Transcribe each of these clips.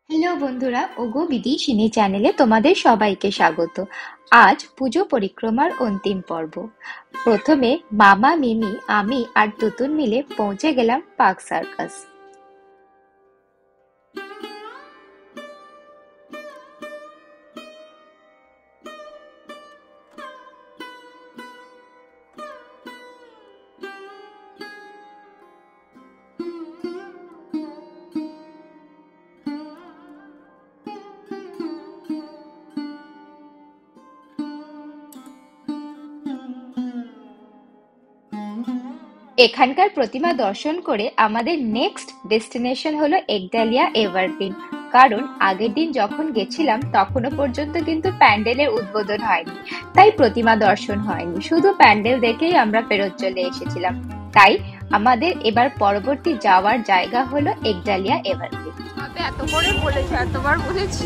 Hello বন্ধুরা, ওগো বিদিশিনী চ্যানেলে তোমাদের সবাইকে স্বাগত। আজ পুজো পরিক্রমার অন্তিম পর্ব। প্রথমে মামা, মিমি, আমি আর তুতুন মিলে পৌঁছে গেলাম পার্ক সার্কাস। এখানকার প্রতিমা দর্শন করে আমাদের নেক্সট ডেস্টিনেশন হলো একডালিয়া এভারগ্রিন। কারণ আগের দিন যখন গেছিলাম তখনও পর্যন্ত কিন্তু প্যান্ডেলের উদ্বোধন হয়নি, তাই প্রতিমা দর্শন হয়নি, শুধু প্যান্ডেল দেখেই আমরা ফেরত চলে এসেছিলাম। তাই আমাদের এবার পরবর্তী যাওয়ার জায়গা হলো একডালিয়া এভারগ্রিন। এত করে বলেছে, এতবার বলেছি,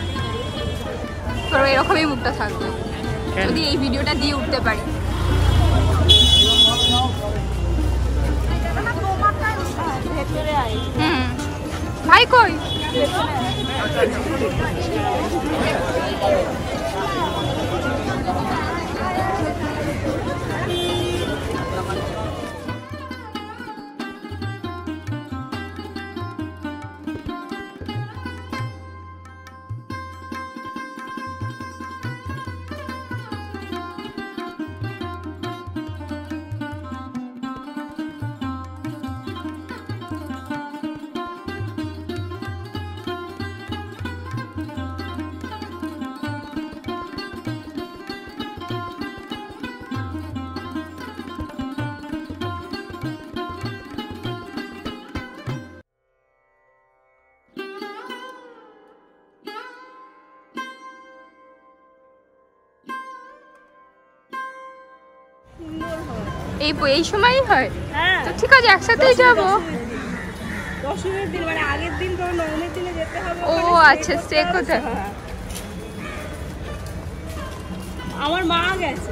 তোর এরকমই মুখটা থাকবে যদি এই ভিডিওটা দিয়ে উঠতে পারি। ভাই কই? এই সময়ই হয়? হ্যাঁ, তো ঠিক আছে, একসাথেই যাবো। দশমীর দিন মানে আগের দিন তো নবমীর দিনে যেতে হবে। ও আচ্ছা, সে কোথায়? আমার মা গেছে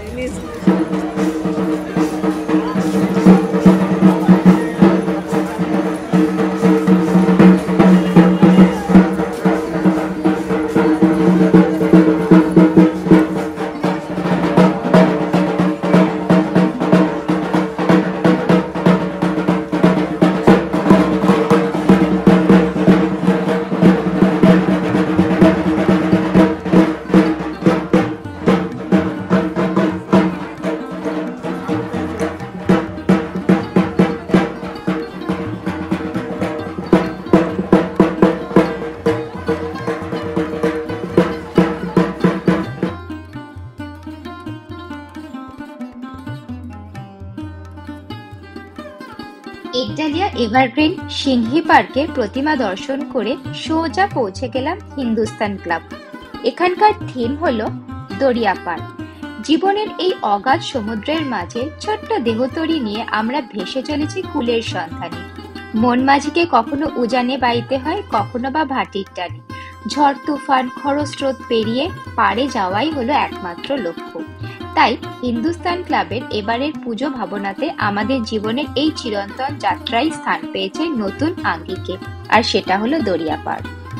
একডালিয়া এভারগ্রিন সিংহি পার্কের প্রতিমা দর্শন করে সোজা পৌঁছে গেলাম হিন্দুস্তান ক্লাব। এখানকার থিম হলো দরিয়া পার। জীবনের এই অগাধ সমুদ্রের মাঝে ছোট্ট দেহতরি নিয়ে আমরা ভেসে চলেছি কুলের সন্ধানে। মন মাঝিকে কখনো উজানে বাইতে হয়, কখনো বা ভাটির টানে। ঝড় তুফান খরস্রোত পেরিয়ে পাড়ে যাওয়াই হলো একমাত্র লক্ষ্য। তাই হিন্দুস্তান ক্লাবের এবারের পুজো ভাবনাতে আমাদের জীবনের এই চিরন্তন যাত্রায় স্থান পেয়েছে নতুন আঙ্গিকে, আর সেটা হলো দরিয়া পার।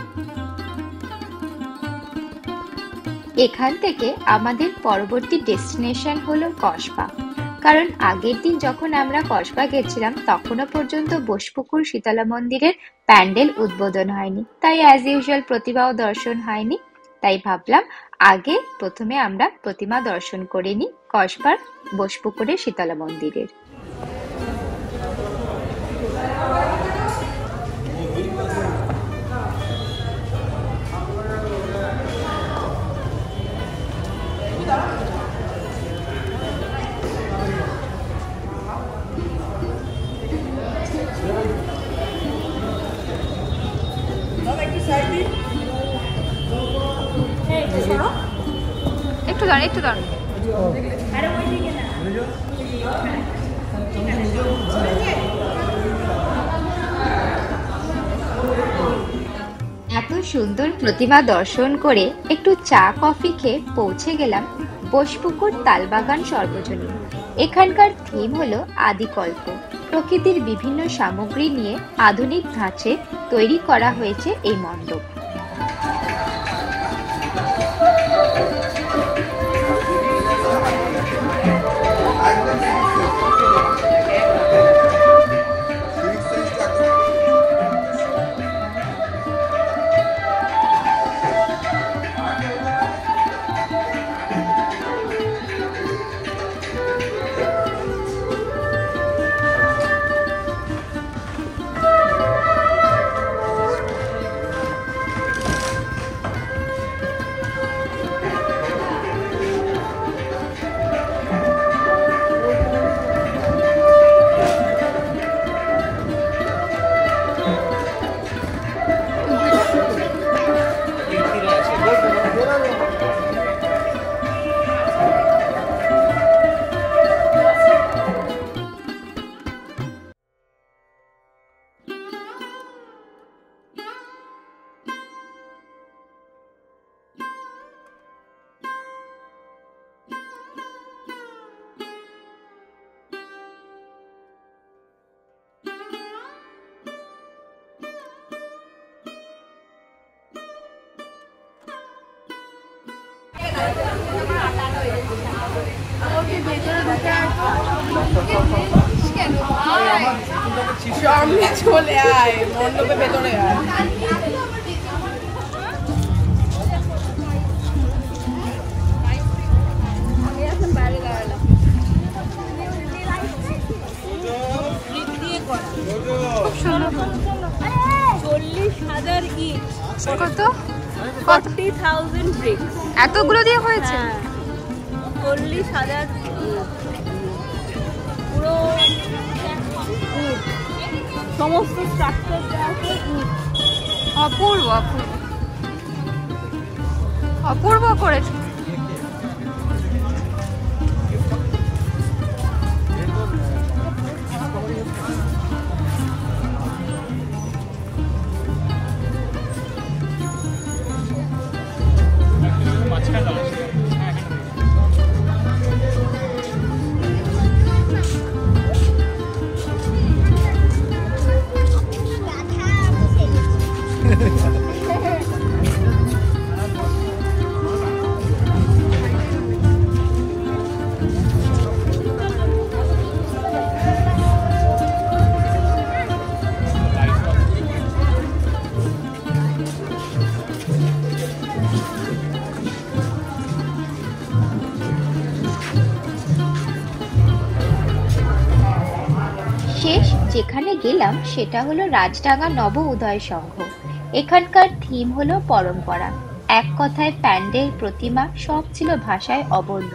এখান থেকে আমাদের পরবর্তী ডেস্টিনেশন হলো কসবা। কারণ আগের দিন যখন আমরা কসবা গেছিলাম তখনও পর্যন্ত বোসপুকুর শীতলা মন্দিরের প্যান্ডেল উদ্বোধন হয়নি, তাই অ্যাজ ইউজুয়াল প্রতিমাও দর্শন হয়নি। তাই ভাবলাম আগে প্রথমে আমরা প্রতিমা দর্শন করে নিই কসবার বোসপুকুরের শীতলা মন্দিরের। একটু দাঁড়ান, একটু দাঁড়ান। এত সুন্দর প্রতিমা দর্শন করে একটু চা কফি খেয়ে পৌঁছে গেলাম বোসপুকুর তালবাগান সর্বজনীন। এখানকার থিম হলো আদিকল্প। প্রকৃতির বিভিন্ন সামগ্রী নিয়ে আধুনিক ধাঁচে তৈরি করা হয়েছে এই মণ্ডপ। সামনে চলে আয়, মণ্ডপের ভেতরে আয়। কত? 40,000 bricks। এতগুলো দিয়ে হয়েছে? 40,000 পুরো ইট। সমস্ত স্ট্রাকচার দেওয়া আছে ইট। অপূর্ব অপূর্ব অপূর্ব করেছে। শেষ যেখানে গেলাম সেটা হলো রাজডাঙ্গা নব উদয় সংঘ। এখানকার থিম হলো পরম্পরা, এক কথায় প্যান্ডেল, প্রতিমা সব ছিল ভাষায় অবর্ণ।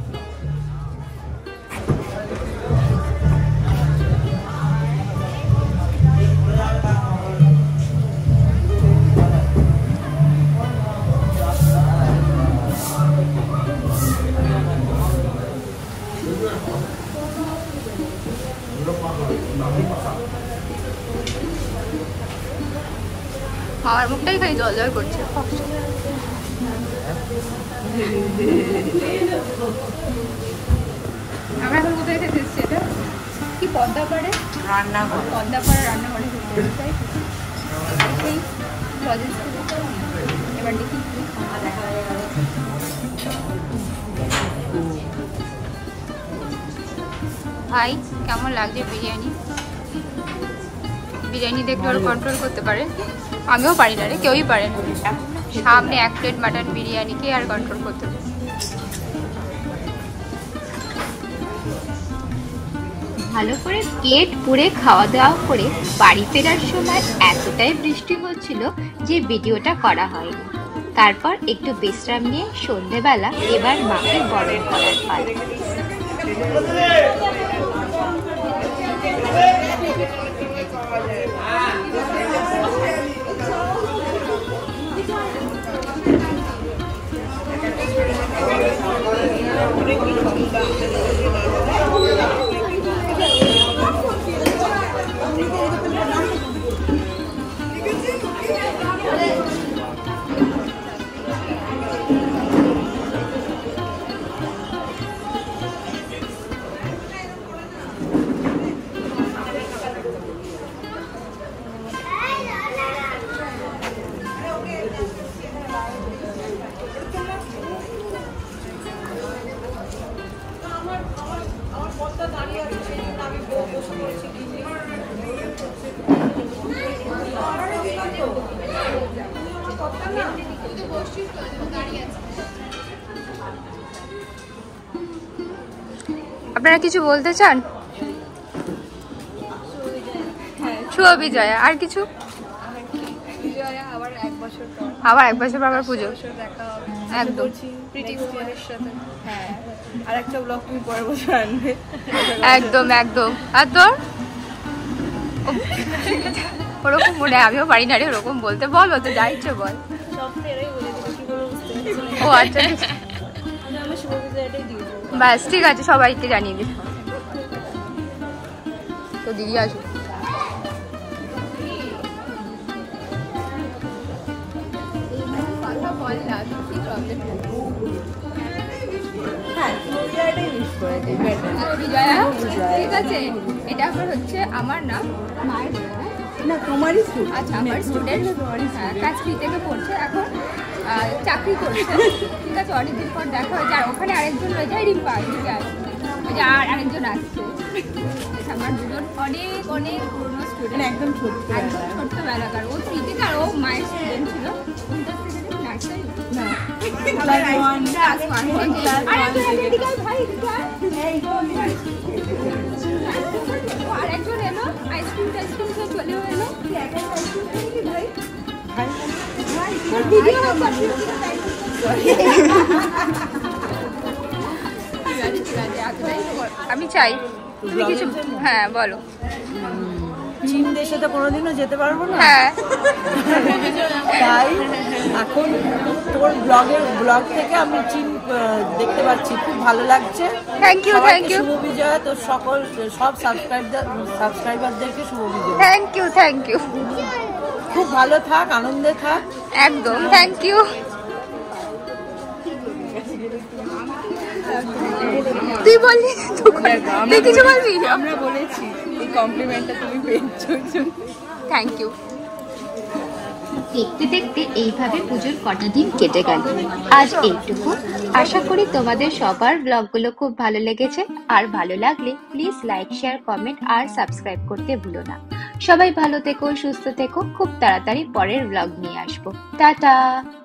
আমার মুখটাই খালি জল জল করছে। আমরা এখন কোথায় খেতে এসেছি? এটা কি পদ্মাপাড়ে রান্নাঘর, পদ্মাপাড়া রান্নাঘরে খেতে এসেছি। এবার দেখি ভাই কেমন লাগছে বিরিয়ানি? বিরিয়ানি দেখলে ওরা কন্ট্রোল করতে পারে, আমিও পারি না রে, কেউই পারে না। সামনে 1 প্লেট মাটন বিরিয়ানি কে আর কন্ট্রোল করতে পারে? ভালো করে পেট পুড়ে খাওয়া দাওয়া করে বাড়ি ফেরার সময় এতটাই বৃষ্টি হচ্ছিল যে ভিডিওটা করা হয়নি। তারপর একটু বিশ্রাম নিয়ে সন্ধেবেলা এবার মাকে বরণ করার পালা। আপনারা কিছু বলতে চান? শুভ বিজয়া, আর কিছু? আবার 1 বছর পর আবার পুজো। একদম আর একটা ব্লগ তুমি পরের বছর আনবে। একদম একদম। আর তোর ওরকম মনে, আমিও পারি না রে ওরকম বলতে। বল, তো যা ইচ্ছে বল। ও আচ্ছা, ব্যাস ঠিক আছে, সবাইকে জানিয়ে দিস। তো দিদি আসুক। ঠিক আছে, এটা হচ্ছে আমার নাম, মায়ের না তোমারই স্কুল। আচ্ছা, আমার স্টুডেন্ট ক্লাস 3 থেকে পড়ছে এখন, চাকরি করছে। ঠিক আছে, অনেকদিন পর দেখা হয়েছে। আর ওখানে আরেকজন রয়েছে, রিম্পা, ঠিক আছে, ওই যে আর আরেকজন আসছে। আমার দুজন অনেক অনেক পুরনো স্টুডেন্ট, একদম ছোট্ট একদম ছোট্টবেলাকার। ও 3 থেকে, আর ও মায়ের স্টুডেন্ট ছিল। নার্সারি না ক্লাস 1 আর একজন এলো আইসক্রিম টাইসক্রিম সব চলেও এলো। আমি চাই তুমি কিছু, হ্যাঁ বলো। চীন দেশে তো কোনোদিনও যেতে পারবো না, হ্যাঁ, তাই এখন তোর ব্লগ থেকে আমি চীন দেখতে পাচ্ছি, খুব ভালো লাগছে। থ্যাংক ইউ, থ্যাংক ইউ, শুভ বিজয়। তো সব সাবস্ক্রাইবারদেরকে শুভ বিজয়। থ্যাংক ইউ, থ্যাংক ইউ, খুব ভালো থাক, আনন্দে থাক। একদম থ্যাংক ইউ। তুই বললি, তুই কিছু বলবি? আমরা বলেছি এই কমপ্লিমেন্টটা তুমি পেয়েছো, থ্যাংক ইউ। দেখতে দেখতে এইভাবে পুজোর কটা দিন কেটে গেল। আজ এইটুকু। আশা করি তোমাদের সবার ব্লগগুলো খুব ভালো লেগেছে। আর ভালো লাগলে প্লিজ লাইক, শেয়ার, কমেন্ট আর সাবস্ক্রাইব করতে ভুলো না। সবাই ভালো থেকো, সুস্থ থেকো। খুব তাড়াতাড়ি পরের ব্লগ নিয়ে আসবো। টাটা।